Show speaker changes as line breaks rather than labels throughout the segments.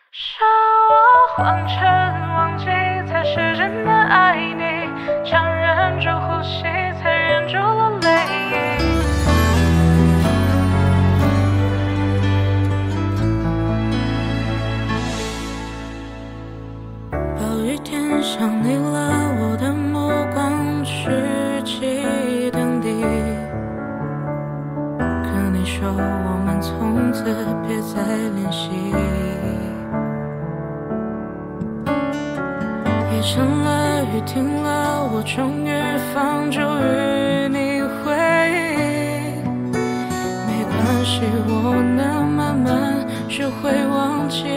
是我谎称忘记才是真的爱你，强忍住呼吸才忍住了泪。暴雨天想你了，我的目光举起等地，可你说我们从此别再联系。夜深了，雨停了，我终于放逐与你回忆。没关系，我能慢慢学会忘记。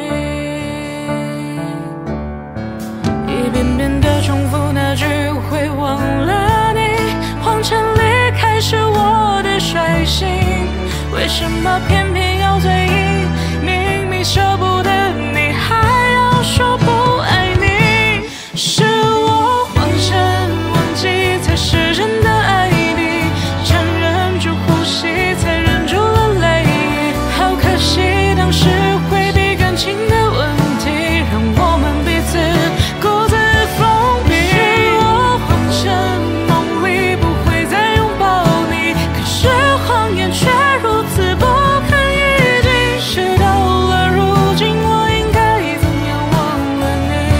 一遍遍的重复那句会忘了你，谎称离开是我的率性，为什么偏偏要嘴硬？明明舍不得你，还要说不爱你。是我谎称忘记才是真的爱你，强忍住呼吸才忍住了泪。好可惜当时回避感情的问题，让我们彼此孤自封闭。是我谎称梦里不会再拥抱你，可是谎言却如此不堪一击。事到了如今，我应该怎样忘了你？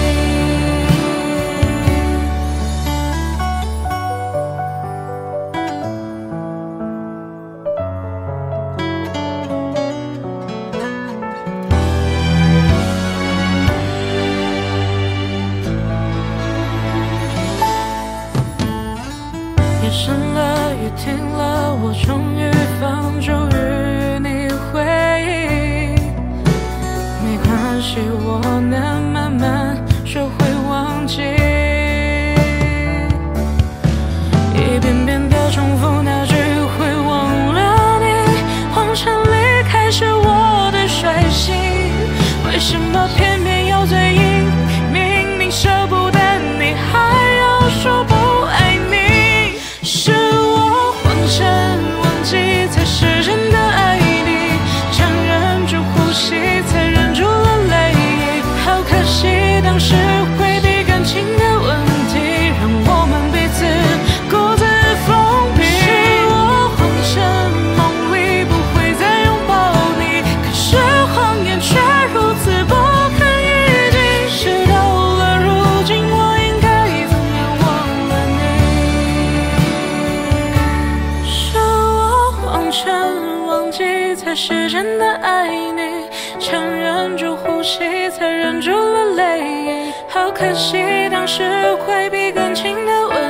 夜深了，雨停了，我终于放逐与你回忆。没关系，我能慢慢学会忘记。一遍遍的重复那句会忘了你，谎称离开是我的率性，为什么偏偏要嘴硬？明明舍不得你，还要说不爱你。是我谎称忘记才是真的爱你，强忍住呼吸才忍住了泪。好可惜当时回避感情的问题，让我们彼此孤自封闭。是我谎称梦里不会再拥抱你，可是谎言却如此不堪一击。事到了如今，我应该怎样忘了你？是我谎称忘记才是真的爱你，强忍住呼吸才忍住了泪。好可惜当时回避感情的问